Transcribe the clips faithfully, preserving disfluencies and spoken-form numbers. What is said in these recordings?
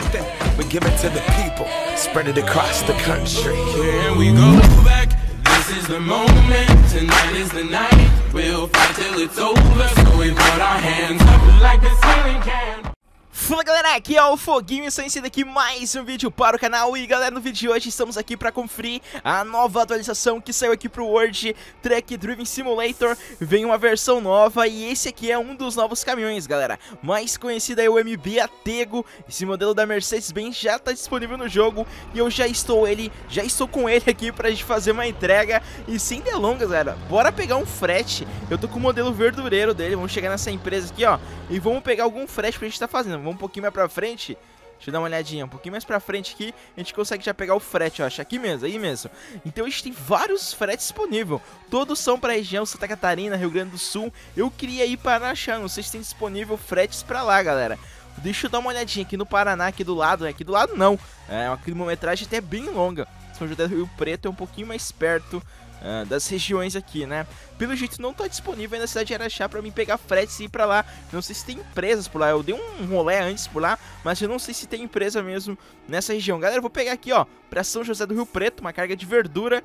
something, we give it to the people, spread it across the country. Here we go back, this is the moment, tonight is the night, we'll fight till it's over, so we put our hands up like the ceiling can. Fala galera, aqui é o Foguinho e estou aqui mais um vídeo para o canal. E galera, no vídeo de hoje estamos aqui para conferir a nova atualização que saiu aqui pro World Truck Driving Simulator. Vem uma versão nova e esse aqui é um dos novos caminhões, galera. Mais conhecido é o M B Atego. Esse modelo da Mercedes-Benz já está disponível no jogo e eu já estou ele, já estou com ele aqui pra gente fazer uma entrega. E sem delongas, galera, bora pegar um frete. Eu tô com o modelo verdureiro dele, vamos chegar nessa empresa aqui, ó, e vamos pegar algum frete pra gente tá fazendo. Vamos um pouquinho mais pra frente. Deixa eu dar uma olhadinha, um pouquinho mais pra frente aqui, a gente consegue já pegar o frete, eu acho, aqui mesmo, aí mesmo. Então a gente tem vários fretes disponíveis, todos são pra região Santa Catarina, Rio Grande do Sul. Eu queria ir para Araxá, não sei se tem disponível fretes pra lá, galera. Deixa eu dar uma olhadinha aqui no Paraná, aqui do lado, né? Aqui do lado não, é uma quilometragem até bem longa. São José do Rio Preto é um pouquinho mais perto Uh, das regiões aqui, né? Pelo jeito não tá disponível aí na cidade de Araxá pra mim pegar fretes e ir pra lá. Não sei se tem empresas por lá, eu dei um rolê antes por lá, mas eu não sei se tem empresa mesmo nessa região. Galera, eu vou pegar aqui, ó, pra São José do Rio Preto, uma carga de verdura.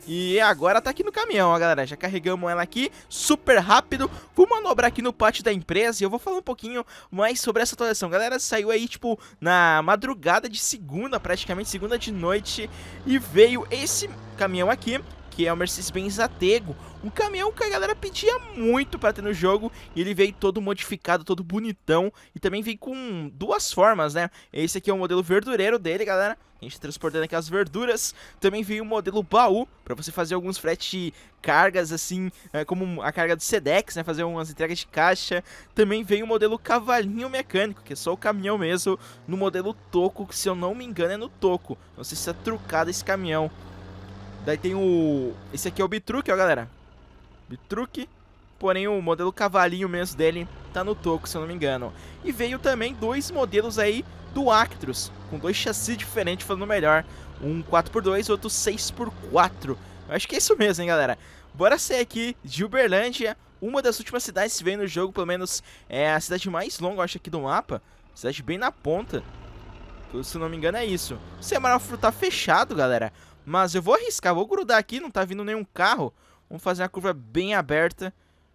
E agora tá aqui no caminhão, ó, galera. Já carregamos ela aqui, super rápido. Vou manobrar aqui no pátio da empresa e eu vou falar um pouquinho mais sobre essa atualização. Galera, saiu aí, tipo, na madrugada de segunda, praticamente segunda de noite. E veio esse caminhão aqui, que é o Mercedes-Benz Atego, um caminhão que a galera pedia muito pra ter no jogo, e ele veio todo modificado, todo bonitão, e também veio com duas formas, né? Esse aqui é o modelo verdureiro dele, galera, a gente transportando aqui as verduras. Também veio o modelo baú, pra você fazer alguns fretes de cargas, assim, é, como a carga do Sedex, né? Fazer umas entregas de caixa. Também veio o modelo cavalinho mecânico, que é só o caminhão mesmo, no modelo toco, que se eu não me engano é no toco. Não sei se é trucado esse caminhão. Daí tem o... Esse aqui é o Bitruck, ó, galera. Bitruck. Porém, o modelo cavalinho mesmo dele tá no toco, se eu não me engano. E veio também dois modelos aí do Actros, com dois chassis diferentes, falando melhor. Um quatro por dois, outro seis por quatro. Eu acho que é isso mesmo, hein, galera. Bora sair aqui de Uberlândia, uma das últimas cidades que veio no jogo, pelo menos é a cidade mais longa, eu acho, aqui do mapa. Cidade bem na ponta. Se eu não me engano é isso. O semáforo tá fechado, galera. Mas eu vou arriscar, vou grudar aqui, não tá vindo nenhum carro. Vamos fazer uma curva bem aberta.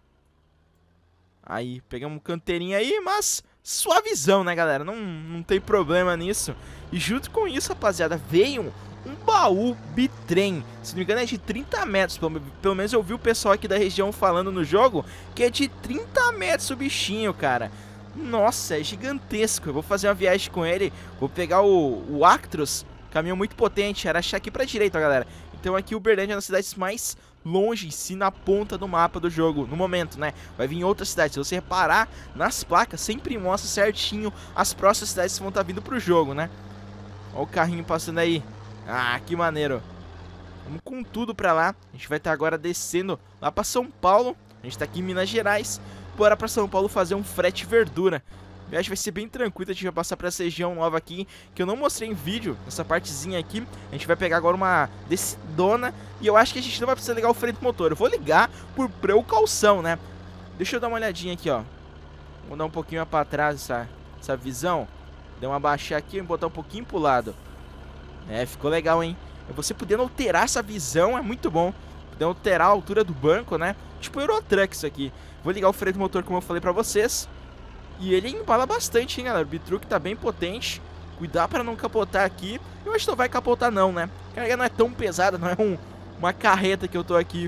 Aí, pegamos um canteirinho aí, mas suavizão, né, galera? Não, não tem problema nisso. E junto com isso, rapaziada, veio um, um baú bitrem. Se não me engano é de trinta metros, pelo, pelo menos eu vi o pessoal aqui da região falando no jogo que é de trinta metros o bichinho, cara. Nossa, é gigantesco. Eu vou fazer uma viagem com ele, vou pegar o, o Actros. Caminhão muito potente, era achar aqui pra direita, ó, galera. Então aqui Uberlândia é uma das cidades mais longe, sim, na ponta do mapa do jogo, no momento, né? Vai vir em outras cidades. Se você reparar nas placas, sempre mostra certinho as próximas cidades que vão estar vindo pro jogo, né? Ó o carrinho passando aí. Ah, que maneiro. Vamos com tudo pra lá. A gente vai estar agora descendo lá pra São Paulo. A gente tá aqui em Minas Gerais. Bora pra São Paulo fazer um frete verdura. A viagem vai ser bem tranquila, a gente vai passar pra essa região nova aqui, que eu não mostrei em vídeo, nessa partezinha aqui. A gente vai pegar agora uma descidona, e eu acho que a gente não vai precisar ligar o freio do motor. Eu vou ligar por precaução, né? Deixa eu dar uma olhadinha aqui, ó. Vou dar um pouquinho pra trás essa, essa visão. Deu uma baixar aqui e botar um pouquinho pro lado. É, ficou legal, hein? Você podendo alterar essa visão é muito bom. Podendo alterar a altura do banco, né? Tipo Eurotruck isso aqui. Vou ligar o freio do motor como eu falei pra vocês. E ele embala bastante, hein, galera. O Bitruck tá bem potente. Cuidar pra não capotar aqui. Eu acho que não vai capotar não, né? A carga não é tão pesada, não é um, uma carreta que eu tô aqui.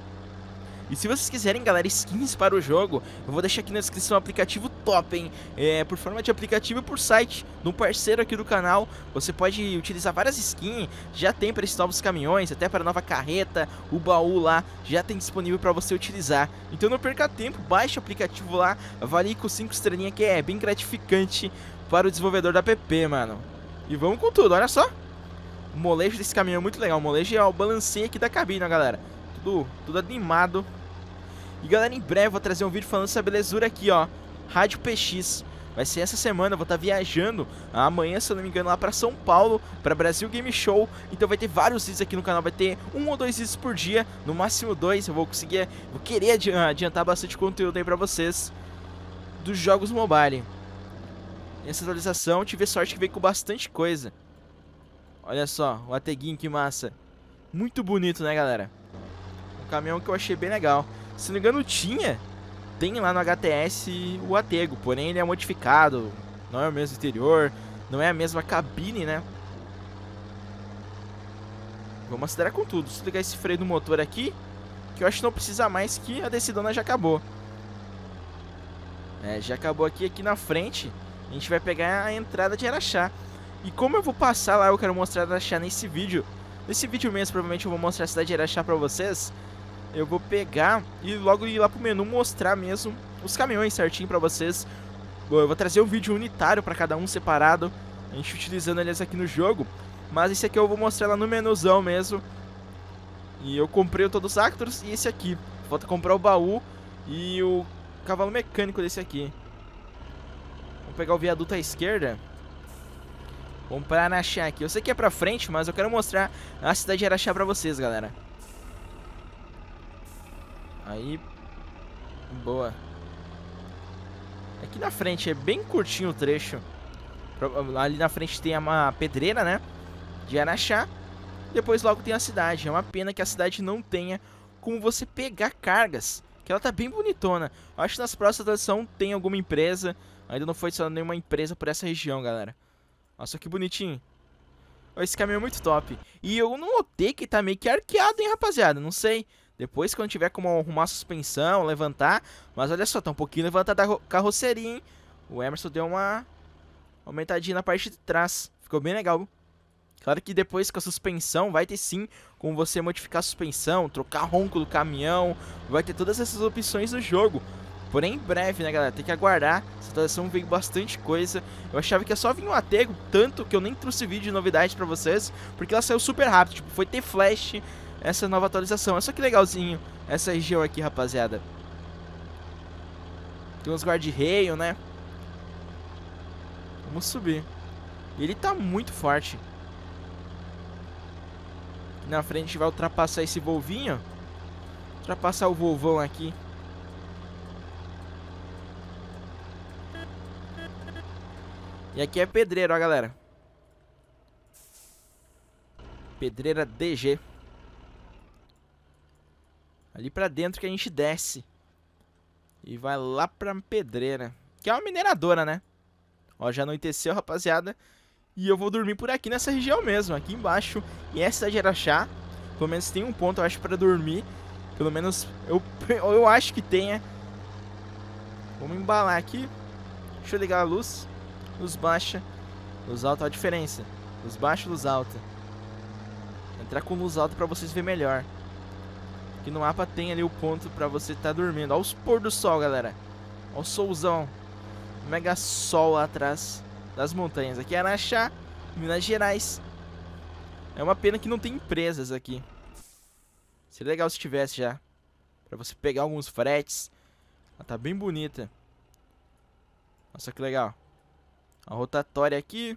E se vocês quiserem, galera, skins para o jogo, eu vou deixar aqui na descrição um aplicativo top, hein? É, por forma de aplicativo e por site de um parceiro aqui do canal. Você pode utilizar várias skins, já tem para esses novos caminhões, até para a nova carreta, o baú lá, já tem disponível para você utilizar. Então não perca tempo, baixe o aplicativo lá, avalie com cinco estrelinhas, que é bem gratificante para o desenvolvedor da app, mano. E vamos com tudo, olha só. O molejo desse caminhão é muito legal, o molejo é o balanceio aqui da cabine, ó, galera. Tudo, tudo animado. E galera, em breve eu vou trazer um vídeo falando essa belezura aqui, ó. Rádio P X. Vai ser essa semana, eu vou estar viajando amanhã, se eu não me engano, lá pra São Paulo, pra Brasil Game Show. Então vai ter vários vídeos aqui no canal, vai ter um ou dois vídeos por dia, no máximo dois. Eu vou conseguir, vou querer adiantar bastante conteúdo aí pra vocês dos jogos mobile. Nessa atualização tive sorte que veio com bastante coisa. Olha só, o Ateguinho, que massa. Muito bonito, né, galera? Um caminhão que eu achei bem legal. Se não me engano, tinha. Tem lá no H T S o Atego, porém ele é modificado. Não é o mesmo interior, não é a mesma cabine, né? Vamos acelerar com tudo. Se ligar esse freio do motor aqui, que eu acho que não precisa mais, que a decidona já acabou. É, já acabou aqui, aqui na frente. A gente vai pegar a entrada de Araxá. E como eu vou passar lá, eu quero mostrar Araxá nesse vídeo. Nesse vídeo mesmo, provavelmente eu vou mostrar a cidade de Araxá pra vocês. Eu vou pegar e logo ir lá pro menu mostrar mesmo os caminhões certinho pra vocês. Eu vou trazer um vídeo unitário pra cada um separado, a gente utilizando eles aqui no jogo. Mas esse aqui eu vou mostrar lá no menuzão mesmo. E eu comprei o todos os Actros e esse aqui. Falta comprar o baú e o cavalo mecânico desse aqui. Vamos pegar o viaduto à esquerda. Vamos para Araxá aqui. Eu sei que é pra frente, mas eu quero mostrar a cidade de Araxá pra vocês, galera. Aí. Boa. Aqui na frente é bem curtinho o trecho. Ali na frente tem uma pedreira, né? De Araxá. Depois logo tem a cidade. É uma pena que a cidade não tenha como você pegar cargas. Que ela tá bem bonitona. Acho que nas próximas atualizações tem alguma empresa. Ainda não foi só nenhuma empresa por essa região, galera. Olha só que bonitinho. Esse caminhão é muito top. E eu não notei que tá meio que arqueado, hein, rapaziada. Não sei. Depois, quando tiver como arrumar a suspensão, levantar. Mas olha só, tá um pouquinho levantada a carroceria, hein. O Emerson deu uma aumentadinha na parte de trás. Ficou bem legal. Claro que depois com a suspensão vai ter sim como você modificar a suspensão, trocar ronco do caminhão. Vai ter todas essas opções no jogo. Porém, em breve, né, galera? Tem que aguardar. Essa atualização veio bastante coisa. Eu achava que ia só vir um Atego, tanto que eu nem trouxe vídeo de novidade pra vocês, porque ela saiu super rápido. Tipo, foi ter flash essa nova atualização. Olha só que legalzinho essa região aqui, rapaziada. Tem uns guarda-reio, né? Vamos subir. E ele tá muito forte. Aqui na frente a gente vai ultrapassar esse Volvinho. Ultrapassar o Volvão aqui. E aqui é pedreiro, ó, galera. Pedreira D G. Ali pra dentro que a gente desce. E vai lá pra pedreira. Que é uma mineradora, né? Ó, já anoiteceu, rapaziada. E eu vou dormir por aqui nessa região mesmo. Aqui embaixo. E essa cidade de Araxá. Pelo menos tem um ponto, eu acho, pra dormir. Pelo menos eu, eu acho que tenha. Vamos embalar aqui. Deixa eu ligar a luz. Luz baixa, luz alta, olha a diferença. Luz baixa, luz alta. Entrar com luz alta pra vocês verem melhor. Aqui no mapa tem ali o ponto pra você estar tá dormindo. Olha os pôr do sol, galera. Olha o solzão. Mega sol lá atrás das montanhas. Aqui é Araxá, Minas Gerais. É uma pena que não tem empresas aqui. Seria legal se tivesse já. Pra você pegar alguns fretes. Ela tá bem bonita. Nossa, que legal. A rotatória aqui.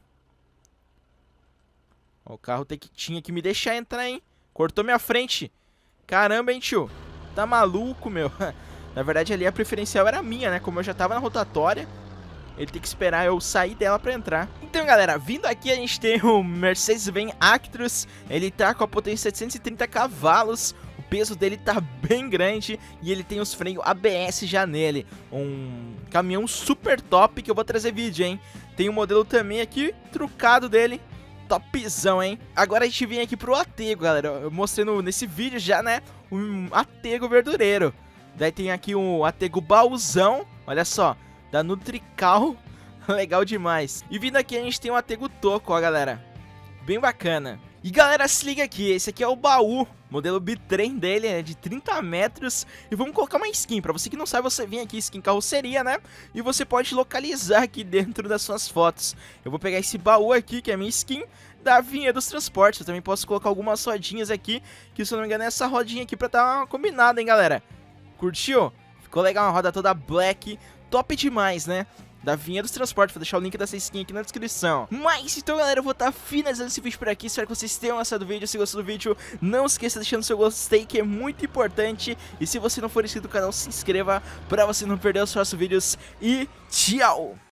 Ó, o carro tem que, tinha que me deixar entrar, hein. Cortou minha frente. Caramba, hein, tio. Tá maluco, meu. Na verdade, ali a preferencial era minha, né. Como eu já tava na rotatória, ele tem que esperar eu sair dela pra entrar. Então, galera, vindo aqui a gente tem o Mercedes-Benz Actros. Ele tá com a potência setecentos e trinta cavalos. O peso dele tá bem grande. E ele tem os freios A B S já nele. Um caminhão super top que eu vou trazer vídeo, hein. Tem um modelo também aqui, trucado dele. Topzão, hein. Agora a gente vem aqui pro Atego, galera. Eu mostrei no, nesse vídeo já, né, um Atego verdureiro. Daí tem aqui um Atego baúzão. Olha só, da Nutrical. Legal demais. E vindo aqui a gente tem um Atego Toco, ó, galera. Bem bacana. E galera, se liga aqui, esse aqui é o baú. Modelo bitrem dele é de trinta metros. E vamos colocar uma skin. Pra você que não sabe, você vem aqui, skin carroceria, né? E você pode localizar aqui dentro das suas fotos. Eu vou pegar esse baú aqui, que é a minha skin da vinha dos transportes. Eu também posso colocar algumas rodinhas aqui, que se eu não me engano é essa rodinha aqui pra tá combinada, hein, galera? Curtiu? Ficou legal, uma roda toda black. Top demais, né? Da vinha dos transportes, vou deixar o link dessa skin aqui na descrição. Mas então, galera, eu vou estar finalizando esse vídeo por aqui. Espero que vocês tenham gostado do vídeo. Se gostou do vídeo, não esqueça de deixar o seu gostei, que é muito importante. E se você não for inscrito no canal, se inscreva para você não perder os próximos vídeos. E tchau!